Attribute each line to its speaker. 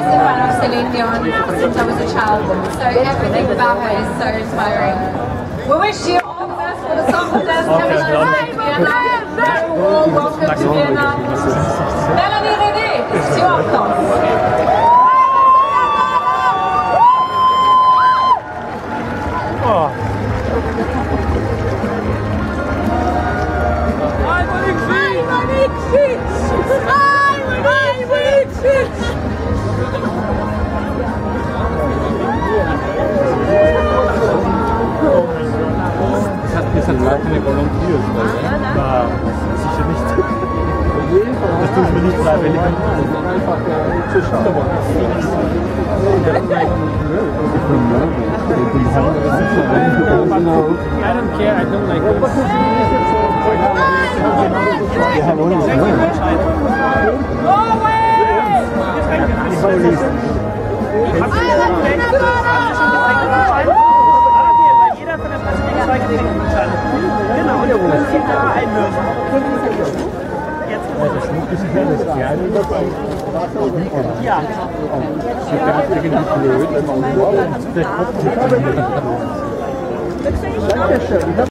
Speaker 1: massive fan of Celine Dion since I was a child, so everything about her is so inspiring. We wish you all the best for the song contest coming up in Vienna. Very warm welcome to Vienna. Melanie René, it's your applause.
Speaker 2: Das hat gar keine Volunteers, war sicher nicht. Das tue ich mir nicht freiwillig an. I don't care, I don't like this. Genau, und dann können Sie da einlösen. Jetzt das Schmuck ist ja das Kleine dabei. Ja. Das ist irgendwie blöd, wenn man vielleicht kommt.